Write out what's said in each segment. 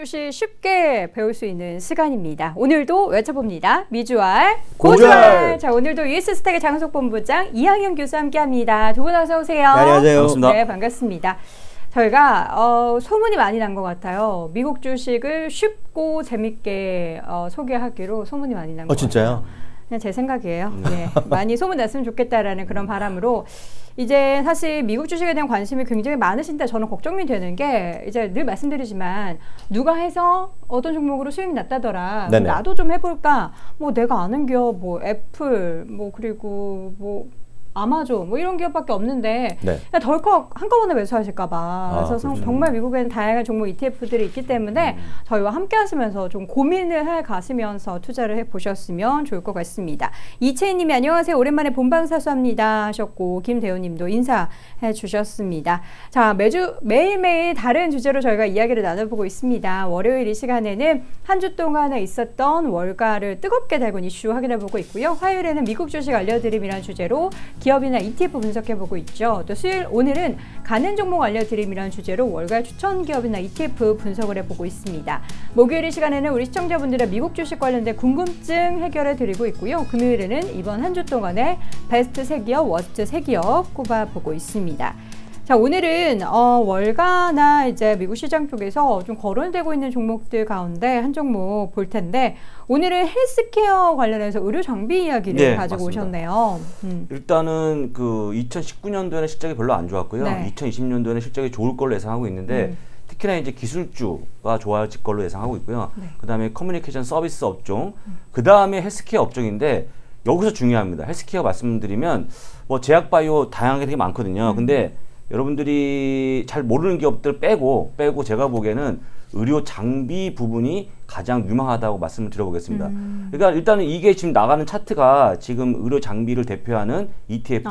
주식 쉽게 배울 수 있는 시간입니다. 오늘도 외쳐봅니다. 미주알 고주알. 자, 오늘도 ES스탁의 장석본부장 이항영 교수와 함께합니다. 두 분 어서 오세요. 네, 안녕하세요. 반갑습니다. 네, 반갑습니다. 저희가 소문이 많이 난 것 같아요. 미국 주식을 쉽고 재밌게 소개하기로 소문이 많이 난 것 같아요. 진짜요? 그냥 제 생각이에요. 네, 많이 소문났으면 좋겠다라는 그런 바람으로 이제 사실 미국 주식에 대한 관심이 굉장히 많으신데 저는 걱정이 되는 게 이제 늘 말씀드리지만 누가 해서 어떤 종목으로 수익이 났다더라. 나도 좀 해볼까. 뭐 내가 아는 기업, 뭐 애플, 뭐 그리고 뭐 아마존 뭐 이런 기업밖에 없는데 덜컥 한꺼번에 매수하실까봐. 그래서 정말 미국에는 다양한 종목 ETF들이 있기 때문에 저희와 함께 하시면서 좀 고민을 해 가시면서 투자를 해보셨으면 좋을 것 같습니다. 이채희님이 안녕하세요. 오랜만에 본방사수합니다 하셨고 김대호님도 인사해 주셨습니다. 자, 매일매일 다른 주제로 저희가 이야기를 나눠보고 있습니다. 월요일 이 시간에는 한 주 동안에 있었던 월가를 뜨겁게 달군 이슈 확인해보고 있고요. 화요일에는 미국 주식 알려드림이라는 주제로 기업이나 ETF 분석해보고 있죠. 또 수요일 오늘은 가는 종목 알려드림이라는 주제로 월가 추천 기업이나 ETF 분석을 해보고 있습니다. 목요일 이 시간에는 우리 시청자분들의 미국 주식 관련된 궁금증 해결해드리고 있고요. 금요일에는 이번 한 주 동안에 베스트 3기업, 워스트 3기업 꼽아보고 있습니다. 자, 오늘은 월가나 이제 미국 시장 쪽에서 좀 거론되고 있는 종목들 가운데 한 종목 볼 텐데 오늘은 헬스케어 관련해서 의료 장비 이야기를 가지고 맞습니다. 오셨네요. 일단은 그 2019년도에는 실적이 별로 안 좋았고요. 2020년도에는 실적이 좋을 걸로 예상하고 있는데 특히나 이제 기술주가 좋아질 걸로 예상하고 있고요. 그다음에 커뮤니케이션 서비스 업종, 그다음에 헬스케어 업종인데 여기서 중요합니다. 헬스케어 말씀드리면 뭐 제약바이오 다양하게 되게 많거든요. 근데 여러분들이 잘 모르는 기업들 빼고 제가 보기에는 의료 장비 부분이 가장 유망하다고 말씀을 드려보겠습니다. 그러니까 일단은 이게 지금 나가는 차트가 지금 의료 장비를 대표하는 ETF,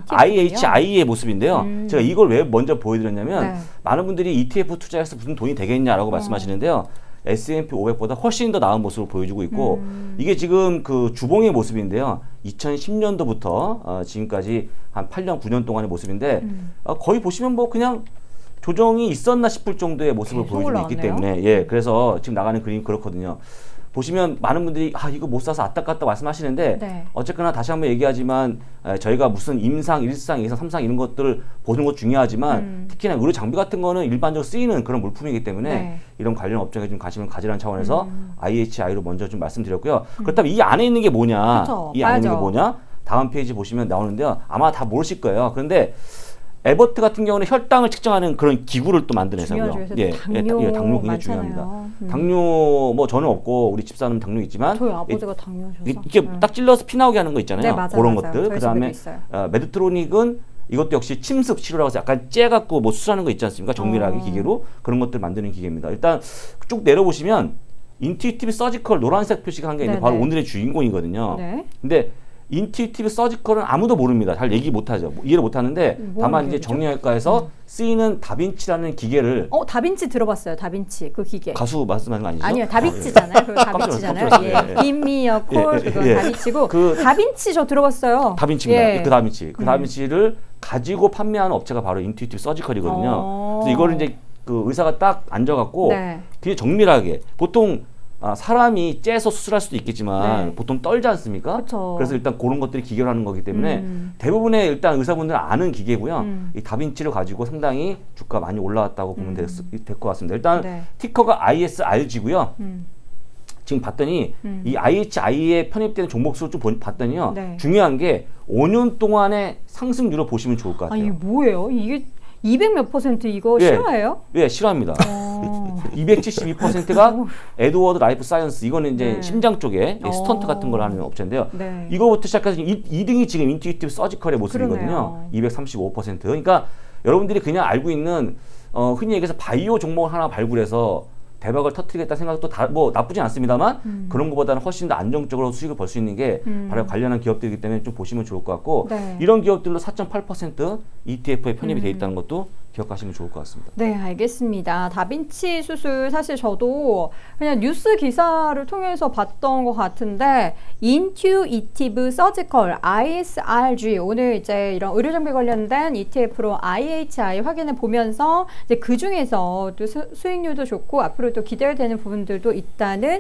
IHI의 모습인데요. 제가 이걸 왜 먼저 보여드렸냐면 많은 분들이 ETF 투자해서 무슨 돈이 되겠냐라고 말씀하시는데요. S&P 500보다 훨씬 더 나은 모습을 보여주고 있고 이게 지금 그 주봉의 모습인데요. 2010년도부터 지금까지 한 8년, 9년 동안의 모습인데 거의 보시면 뭐 그냥 조정이 있었나 싶을 정도의 모습을 보여주고 있기 때문에 그래서 지금 나가는 그림이 그렇거든요. 보시면 많은 분들이 이거 못 사서 아깝다 말씀하시는데 어쨌거나 다시 한번 얘기하지만 저희가 무슨 임상, 1상, 2상, 3상 이런 것들을 보는 것도 중요하지만 특히나 의료 장비 같은 거는 일반적으로 쓰이는 그런 물품이기 때문에 이런 관련 업종에 좀 관심을 가지라는 차원에서 IHI로 먼저 좀 말씀드렸고요. 그렇다면 이 안에 있는 게 뭐냐? 이 안에 있는 게 뭐냐? 다음 페이지 보시면 나오는데요. 아마 다 모르실 거예요. 그런데 에버트 같은 경우는 혈당을 측정하는 그런 기구를 또 만든 회사고요. 당뇨 굉장히 많잖아요. 중요합니다. 당뇨 뭐 저는 없고 우리 집사는 당뇨 있지만 저희 아버지가 당뇨셔서 이렇게 딱 찔러서 피 나오게 하는 거 있잖아요. 그런 것들. 그다음에 메드트로닉은 이것도 역시 침습 치료라고 해서 약간 째갖고 뭐 수술하는 거 있지 않습니까? 정밀하게 기계로 그런 것들 만드는 기계입니다. 일단 쭉 내려보시면 인투이티브 서지컬 노란색 표시가 한 게 있는데 바로 오늘의 주인공이거든요. 근데 인투이티브 서지컬은 아무도 모릅니다. 잘 얘기 못하죠. 이해를 못하는데 다만 이제 정형외과에서 쓰이는 다빈치라는 기계를 다빈치 들어봤어요. 다빈치 그 기계. 가수 말씀하는 거 아니죠? 아니요. 다빈치잖아요. 그거 다빈치잖아요. 임미어 콜 그건 다빈치고 다빈치 저 들어봤어요. 다빈치입니다. 그 다빈치. 그 다빈치를 가지고 판매하는 업체가 바로 인투이티브 서지컬이거든요. 그래서 이거를 이제 그 의사가 딱 앉아갖고 되게 정밀하게 보통 사람이 째서 수술할 수도 있겠지만 보통 떨지 않습니까? 그래서 일단 그런 것들이 기계로 하는 거기 때문에 대부분의 일단 의사분들은 아는 기계고요. 이 다빈치를 가지고 상당히 주가 많이 올라왔다고 보면 될 것 같습니다. 일단 티커가 ISRG고요. 지금 봤더니 이 IHI에 편입되는 종목수를 좀 봤더니요. 중요한 게 5년 동안의 상승률을 보시면 좋을 것 같아요. 이게 뭐예요? 이게 200 몇 % 이거 실화예요? 실화입니다. 272%가 에드워드 라이프 사이언스, 이거는 이제 심장 쪽에 스턴트 같은 걸 하는 업체인데요. 이거부터 시작해서 2등이 지금 인투이티브 서지컬의 모습이거든요. 235%. 그러니까 여러분들이 그냥 알고 있는 흔히 얘기해서 바이오 종목을 하나 발굴해서 대박을 터뜨리겠다 생각도 뭐 나쁘진 않습니다만 그런 것보다는 훨씬 더 안정적으로 수익을 벌 수 있는 게 바로 관련한 기업들이기 때문에 좀 보시면 좋을 것 같고 이런 기업들로 4.8% ETF에 편입이 돼 있다는 것도 기억하시면 좋을 것 같습니다. 네, 알겠습니다. 다빈치 수술 사실 저도 그냥 뉴스 기사를 통해서 봤던 것 같은데 Intuitive Surgical ISRG 오늘 이제 이런 의료장비 관련된 ETF로 IHI 확인해 보면서 이제 그 중에서 또 수익률도 좋고 앞으로 또 기대되는 부분들도 있다는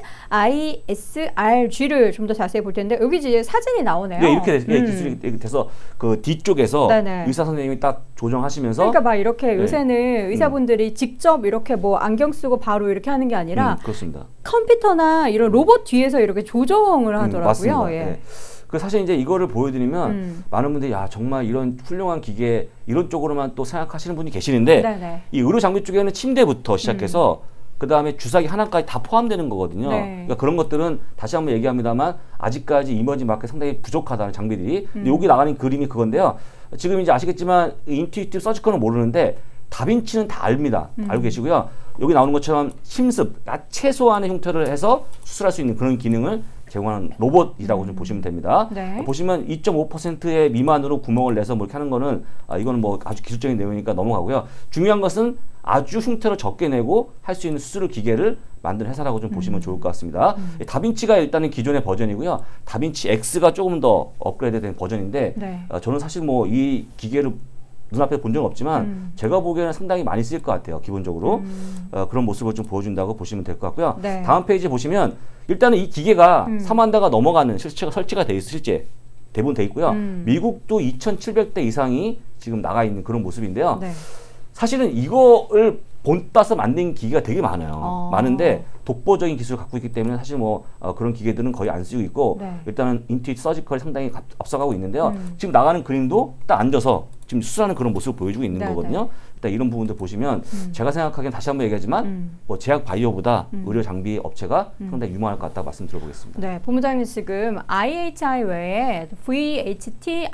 ISRG를 좀 더 자세히 볼 텐데 여기 이제 사진이 나오네요. 네, 이렇게 기술이 돼서 그 뒤쪽에서 네네. 의사 선생님이 딱 조정하시면서 그러니까 막 이렇게 요새는 의사분들이 직접 이렇게 뭐 안경 쓰고 바로 이렇게 하는 게 아니라 그렇습니다. 컴퓨터나 이런 로봇 뒤에서 이렇게 조정을 하더라고요. 맞습니다. 예. 네. 그 사실 이제 이거를 보여드리면 많은 분들이 야 정말 이런 훌륭한 기계 이런 쪽으로만 또 생각하시는 분이 계시는데 네네. 이 의료 장비 쪽에는 침대부터 시작해서 그 다음에 주사기 하나까지 다 포함되는 거거든요. 네. 그러니까 그런 것들은 다시 한번 얘기합니다만 아직까지 이머징 마켓 상당히 부족하다는 장비들이. 근데 여기 나가는 그림이 그건데요. 지금 이제 아시겠지만 인투이티브 서지컬은 모르는데 다빈치는 다 압니다. 알고 계시고요. 여기 나오는 것처럼 심습, 최소한의 형태를 해서 수술할 수 있는 그런 기능을 제공하는 로봇이라고 좀 보시면 됩니다. 네. 보시면 2.5%의 미만으로 구멍을 내서 뭐 이렇게 하는 거는 이거는 뭐 아주 기술적인 내용이니까 넘어가고요. 중요한 것은 아주 흉터를 적게 내고 할 수 있는 수술 기계를 만든 회사라고 좀 보시면 좋을 것 같습니다. 다빈치가 일단은 기존의 버전이고요. 다빈치 X가 조금 더 업그레이드된 버전인데 네. 저는 사실 뭐 이 기계를 눈앞에 본 적은 없지만 제가 보기에는 상당히 많이 쓰일 것 같아요. 기본적으로 그런 모습을 좀 보여준다고 보시면 될 것 같고요. 네. 다음 페이지 보시면 일단은 이 기계가 3만 대가 넘어가는 설치가 돼 있어 실제 대부분 돼 있고요. 미국도 2,700대 이상이 지금 나가 있는 그런 모습인데요. 네. 사실은 이거를 본따서 만든 기계가 되게 많아요. 많은데 독보적인 기술을 갖고 있기 때문에 사실 뭐 그런 기계들은 거의 안 쓰고 있고 네. 일단은 인투이티브 서지컬이 상당히 앞서가고 있는데요. 지금 나가는 그림도 딱 앉아서 지금 수술하는 그런 모습을 보여주고 있는 네, 거거든요. 네. 일단 이런 부분들 보시면 제가 생각하기엔 다시 한번 얘기하지만 뭐 제약 바이오보다 의료 장비 업체가 상당히 유망할 것 같다고 말씀드려보겠습니다. 네, 본부장님 지금 IHI 외에 VHT,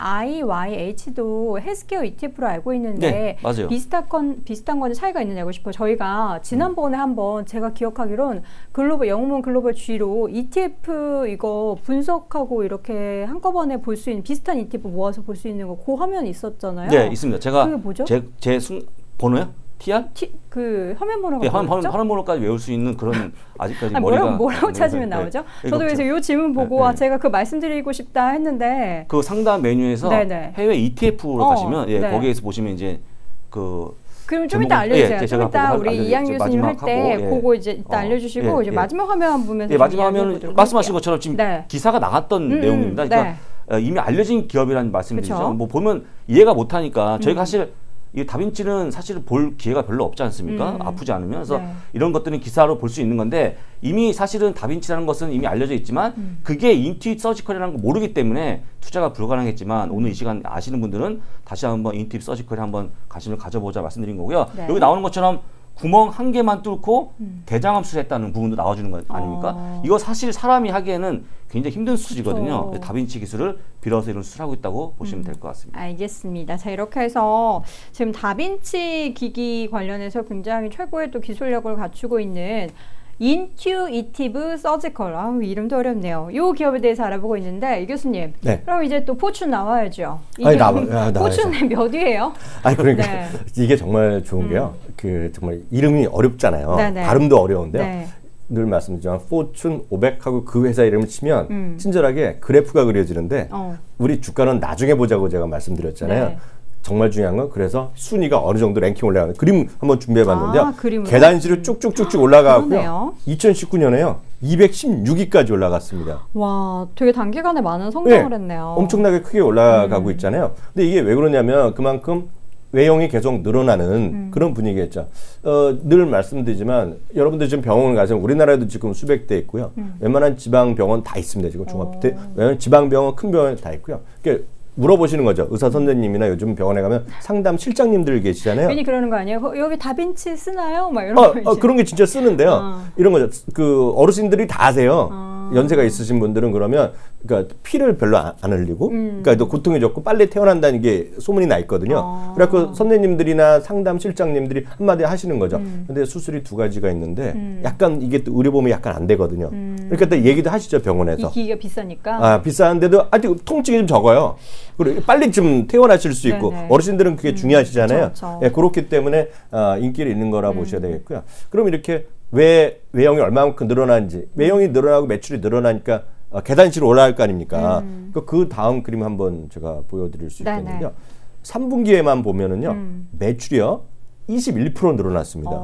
IYH도 헬스케어 ETF로 알고 있는데 네, 맞아요. 비슷한 건 차이가 있느냐고 싶어요. 저희가 지난번에 한번 제가 기억하기론 영문 글로벌 G로 ETF 이거 분석하고 이렇게 한꺼번에 볼 수 있는 비슷한 ETF 모아서 볼 수 있는 거 그 화면이 있었잖아요. 네, 있습니다. 제가 그게 뭐죠? 제 번호요? TR? 그 화면 번호가 네, 뭐였죠? 화면 번호까지 외울 수 있는 그런 아직까지 머리가 뭐라고 찾으면 나오죠? 저도 그래서 이 질문 보고 제가 그 말씀드리고 싶다 했는데 그 상담 메뉴에서 네네. 해외 ETF로 가시면 네. 거기에서 보시면 이제 그럼 좀 이따 알려주세요. 좀 이따 우리 이양 교수님 할 때 하고, 그거 이제 이따 알려주시고 이제 마지막 화면 보면서 마지막 화면은 말씀하신 것처럼 지금 기사가 나갔던 내용입니다. 그러니까 이미 알려진 기업이라는 말씀이죠. 뭐 보면 이해가 못하니까 저희가 사실 이 다빈치는 사실 볼 기회가 별로 없지 않습니까? 아프지 않으면. 그래서 이런 것들은 기사로 볼 수 있는 건데 이미 사실은 다빈치라는 것은 이미 알려져 있지만 그게 인투이티브 서지컬이라는 거 모르기 때문에 투자가 불가능했지만 오늘 이 시간 아시는 분들은 다시 한번 인투이티브 서지컬에 한번 관심을 가져보자 말씀드린 거고요. 네. 여기 나오는 것처럼 구멍 한 개만 뚫고 대장암 수술했다는 부분도 나와주는 거 아닙니까? 이거 사실 사람이 하기에는 굉장히 힘든 수술이거든요. 그렇죠. 다빈치 기술을 빌어서 이런 수술하고 있다고 보시면 될 것 같습니다. 알겠습니다. 자, 이렇게 해서 지금 다빈치 기기 관련해서 굉장히 최고의 또 기술력을 갖추고 있는 인투이티브 서지컬, 이름도 어렵네요. 이 기업에 대해서 알아보고 있는데 이 교수님, 네. 그럼 이제 또 포춘 나와야죠. 포춘 몇 위예요? 아니 그러니까 네. 이게 정말 좋은 게요. 그 정말 이름이 어렵잖아요. 네네. 발음도 어려운데요. 네. 늘 말씀드리지만 포춘 500하고 그 회사 이름을 치면 친절하게 그래프가 그려지는데 우리 주가는 나중에 보자고 제가 말씀드렸잖아요. 네. 정말 중요한 건 그래서 순위가 어느 정도 랭킹 올라가는 그림 한번 준비해봤는데요. 그림으로? 계단식으로 쭉쭉쭉쭉 올라가고요. 그러네요. 2019년에요. 216위까지 올라갔습니다. 와, 되게 단기간에 많은 성장을 했네요. 엄청나게 크게 올라가고 있잖아요. 근데 이게 왜 그러냐면 그만큼 외형이 계속 늘어나는 그런 분위기겠죠. 늘 말씀드리지만 여러분들 지금 병원 가시면 우리나라에도 지금 수백 대 있고요. 웬만한 지방 병원 다 있습니다. 지금 종합대 지방 병원 큰 병원 다 있고요. 그러니까 물어보시는 거죠. 의사 선생님이나 요즘 병원에 가면 상담 실장님들 계시잖아요. 괜히 그러는 거 아니에요? 여기 다빈치 쓰나요? 막 이런 거 이제. 그런 게 진짜 쓰는데요. 이런 거죠. 그 어르신들이 다 아세요. 연세가 있으신 분들은 그러면 그러니까 피를 별로 안 흘리고 그러니까 또 고통이 적고 빨리 태어난다는 게 소문이 나 있거든요. 그래서 선생님들이나 상담 실장님들이 한마디 하시는 거죠. 근데 수술이 두 가지가 있는데 약간 이게 또 의료보험이 약간 안 되거든요. 그러니까 또 얘기도 하시죠, 병원에서. 이 기기가 비싸니까. 아, 비싼데도 아직 통증이 좀 적어요. 그리고 빨리 좀 퇴원하실 수 있고 네네. 어르신들은 그게 중요하시잖아요. 그쵸. 예, 그렇기 때문에 인기를 있는 거라 보셔야 되겠고요. 그럼 이렇게 왜 외형이 얼마만큼 늘어나는지, 외형이 늘어나고 매출이 늘어나니까 계단식으로 올라갈 거 아닙니까? 그 다음 그림 한번 제가 보여드릴 수 있겠는데요. 3분기에만 보면은요, 매출이요 21% 늘어났습니다.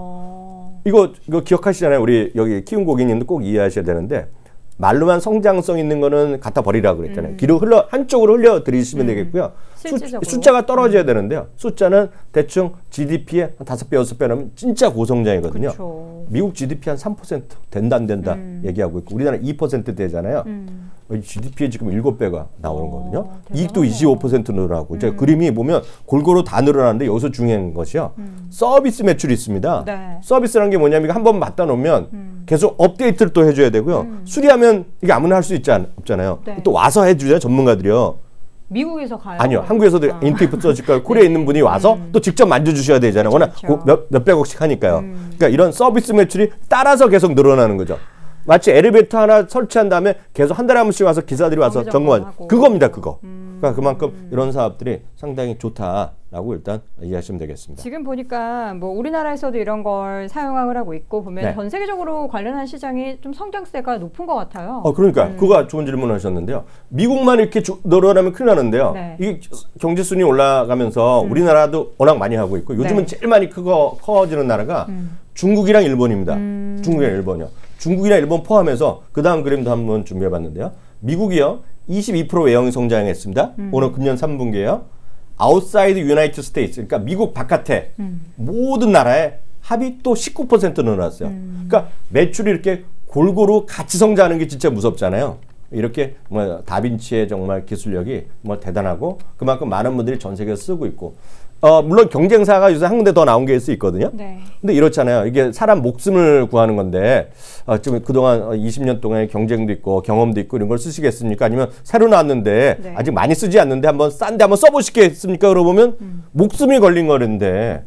이거 기억하시잖아요. 우리 여기 키운 고객님도 꼭 이해하셔야 되는데, 말로만 성장성 있는 거는 갖다 버리라 그랬잖아요. 뒤로 한쪽으로 흘려 드리시면 되겠고요. 숫자가 떨어져야 되는데요. 숫자는 대충 GDP의 한 5배, 6배 하면 진짜 고성장이거든요. 그쵸. 미국 GDP 한 3% 된다 안 된다 얘기하고 있고, 우리나라 2% 되잖아요. GDP에 지금 7배가 나오는 거거든요. 이익도 25% 늘어나고, 이제 그림이 보면 골고루 다 늘어나는데 여기서 중요한 것이요. 서비스 매출이 있습니다. 네. 서비스라는 게 뭐냐면 한 번 맞다 놓으면 계속 업데이트를 또 해줘야 되고요. 수리하면 이게 아무나 할 수 없잖아요. 네. 또 와서 해주죠, 전문가들이요. 미국에서 가요? 아니요. 한국에서도 인테이프 써질까요? 코리아에 있는 분이 와서 또 직접 만져주셔야 되잖아요. 워낙 몇백억씩 하니까요. 그러니까 이런 서비스 매출이 따라서 계속 늘어나는 거죠. 마치 엘리베이터 하나 설치한 다음에 계속 한 달에 한 번씩 와서 기사들이 와서 점검하고. 그겁니다. 그거. 그러니까 그만큼 이런 사업들이 상당히 좋다라고 일단 이해하시면 되겠습니다. 지금 보니까 뭐 우리나라에서도 이런 걸 사용을 하고 있고 보면 네. 전 세계적으로 관련한 시장이 좀 성장세가 높은 것 같아요. 그러니까 그거 좋은 질문을 하셨는데요. 미국만 이렇게 늘어나면 큰일 나는데요. 네. 이게 경제 순위 올라가면서 우리나라도 워낙 많이 하고 있고, 요즘은 제일 많이 커지는 나라가 중국이랑 일본입니다. 중국이랑 일본이요. 중국이랑 일본 포함해서 그 다음 그림도 한번 준비해봤는데요. 미국이요 22% 외형이 성장했습니다. 오늘 금년 3분기에요. 아웃사이드 유나이티드 스테이츠, 그러니까 미국 바깥에 모든 나라의 합이 또 19% 늘어났어요. 그러니까 매출이 이렇게 골고루 같이 성장하는 게 진짜 무섭잖아요. 이렇게 뭐 다빈치의 정말 기술력이 뭐 대단하고, 그만큼 많은 분들이 전 세계에 쓰고 있고, 물론 경쟁사가 요새 한 군데 더 나온 게 있거든요. 네. 근데 이렇잖아요. 이게 사람 목숨을 구하는 건데, 지금 그동안 20년 동안의 경쟁도 있고 경험도 있고 이런 걸 쓰시겠습니까? 아니면 새로 나왔는데 네. 아직 많이 쓰지 않는데 한번 싼데 한번 써보시겠습니까? 그러보면 목숨이 걸린 거는데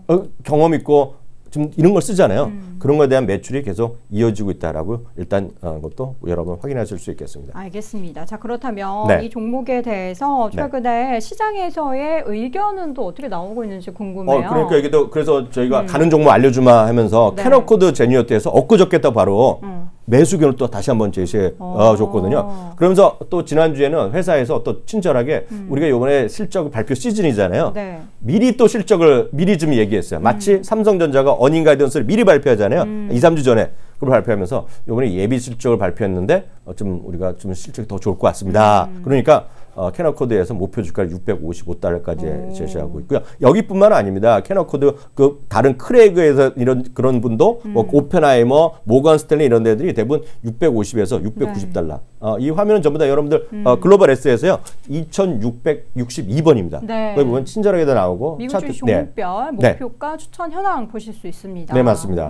경험 있고 좀 이런 걸 쓰잖아요. 그런 거에 대한 매출이 계속 이어지고 있다라고 일단 그것도 여러분 확인하실 수 있겠습니다. 알겠습니다. 자, 그렇다면 네. 이 종목에 대해서 최근에 시장에서의 의견은 또 어떻게 나오고 있는지 궁금해요. 그러니까 이게 그래서 저희가 가는 종목 알려주마 하면서 네. 캐너코드 제니어트에서 엊그저께다 바로 매수 의견을 또 다시 한번 제시해 줬거든요. 그러면서 또 지난주에는 회사에서 또 친절하게 우리가 이번에 실적 발표 시즌이잖아요. 네. 미리 또 실적을 미리 좀 얘기했어요. 마치 삼성전자가 어닝 가이던스를 미리 발표하잖아요. 2, 3주 전에. 그걸 발표하면서 이번에 예비 실적을 발표했는데 좀 우리가 좀 실적이 더 좋을 것 같습니다. 그러니까 캐너코드에서 목표 주가를 $655까지 제시하고 있고요. 여기뿐만 아닙니다. 캐너코드 그 다른 크레이그에서 그런 분도 뭐 오펜하이머, 모건 스탠리 이런 데들이 대부분 650에서 690달러. 이 화면은 전부 다 여러분들 글로벌 S에서요 2662번입니다. 네. 거기 보면 친절하게 다 나오고 미국 주식 종목별 목표가 추천 현황 보실 수 있습니다. 네, 맞습니다.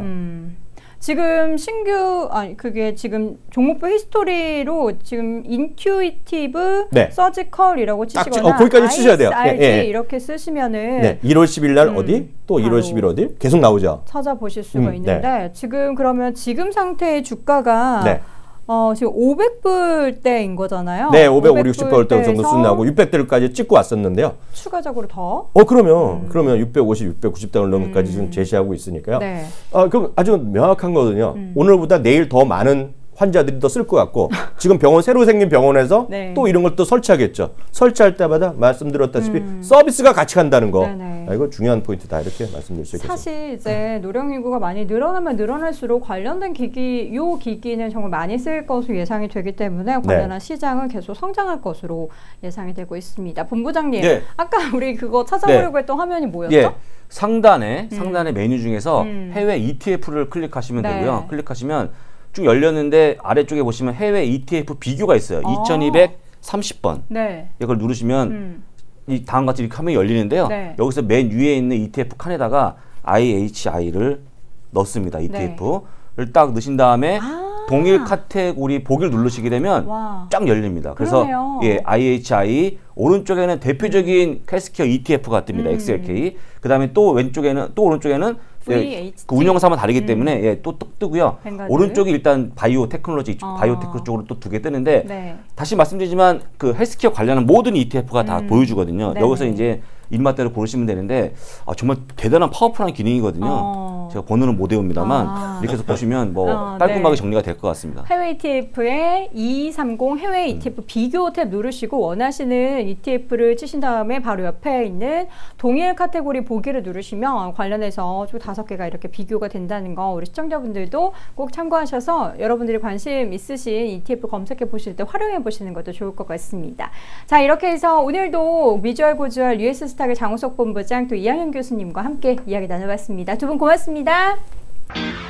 지금 그게 지금 종목별 히스토리로 지금 인튜이티브 서지컬이라고 치시거나 거기까지 치셔야 돼요. ISRG 이렇게 쓰시면은 1월 10일 날 어디 또 1월 10일 어디 계속 나오죠. 찾아보실 수가 있는데 지금 그러면 지금 상태의 주가가 지금 500불대인 거잖아요. 네, 500, 560불대 정도 순나고 600대까지 찍고 왔었는데요. 추가적으로 더? 그러면 650, 690대를 넘기까지 지금 제시하고 있으니까요. 네. 그럼 아주 명확한 거거든요. 오늘보다 내일 더 많은 환자들이 더 쓸 것 같고, 지금 병원 새로 생긴 병원에서 또 이런 걸 또 설치하겠죠. 설치할 때마다 말씀드렸다시피 서비스가 같이 간다는 거. 이거 중요한 포인트다 이렇게 말씀드릴 수 있겠습니다. 사실 이제 노령 인구가 많이 늘어나면 늘어날수록 관련된 기기는 정말 많이 쓸 것으로 예상이 되기 때문에 관련한 시장은 계속 성장할 것으로 예상이 되고 있습니다. 본부장님, 아까 우리 그거 찾아보려고 했던 화면이 뭐였죠? 상단에 메뉴 중에서 해외 ETF를 클릭하시면 되고요. 클릭하시면 쭉 열렸는데 아래쪽에 보시면 해외 ETF 비교가 있어요. 2230번. 이걸 누르시면 이 다음과 같이 이렇게 화면이 열리는데요. 여기서 맨 위에 있는 ETF 칸에다가 IHI를 넣습니다. ETF를 딱 넣으신 다음에 동일 카테고리 보기를 누르시게 되면 쫙 열립니다. 그래서 IHI 오른쪽에는 대표적인 헬스케어 ETF가 뜹니다. XLK. 그다음에 또 왼쪽에는 또 오른쪽에는 그 운영사만 다르기 때문에 예, 또 뜨고요. 뱅가드. 오른쪽이 일단 바이오 테크놀로지, 바이오테크 쪽으로 또 2개 뜨는데 네. 다시 말씀드리지만 그 헬스케어 관련한 모든 ETF가 다 보여주거든요. 네네. 여기서 이제 입맛대로 고르시면 되는데 정말 대단한 파워풀한 기능이거든요. 제가 번호는 못 외웁니다만 이렇게 해서 보시면 뭐 깔끔하게 네. 정리가 될 것 같습니다. 해외 ETF에 2230 해외 ETF 비교 탭 누르시고 원하시는 ETF를 치신 다음에 바로 옆에 있는 동일 카테고리 보기를 누르시면 관련해서 총 5개가 이렇게 비교가 된다는 거 우리 시청자분들도 꼭 참고하셔서 여러분들이 관심 있으신 ETF 검색해 보실 때 활용해 보시는 것도 좋을 것 같습니다. 자, 이렇게 해서 오늘도 미주얼 고주얼 US 스탁의 장우석 본부장 또 이항현 교수님과 함께 이야기 나눠봤습니다. 두 분 고맙습니다.